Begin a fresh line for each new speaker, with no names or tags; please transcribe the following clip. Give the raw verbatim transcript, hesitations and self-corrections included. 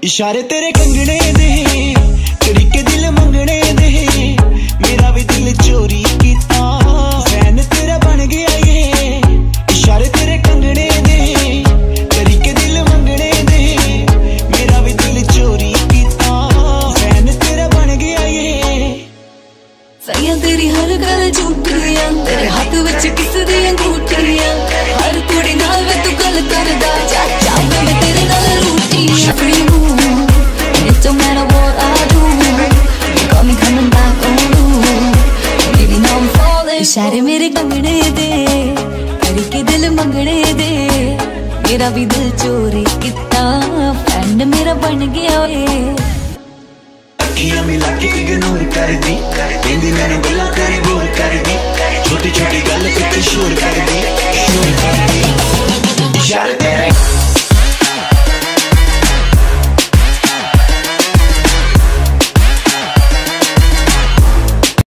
इशारे तेरे कंगने दे तरीके दिल मंगने दे मेरा भी दिल चोरी कीता फैन तेरा बन गया ये इशारे तेरे कंगने दे तरीके दिल मंगने दे मेरा भी दिल चोरी कीता फैन तेरा बन गया ये
सैया तेरी हर गल झूठियां तेरे हाथ विच किस दी अंगूठियां हर कुड़ी नाल वे तू गल करदा चाचा मैं तेरे नाल रूठियां free moon it don't matter what I do you got me coming back on you baby now I'm falling इशारे मेरे कंगने दे तरीके दिल मंगने दे मेरा भी दिल चोरी किता फ्रेंड मेरा बन गया ये
अखियां मिला के इग्नोर कर दी कहंदी मैनू गल्लां तेरी बोर कर दी छोटी छोटी गल ते शोर कर दी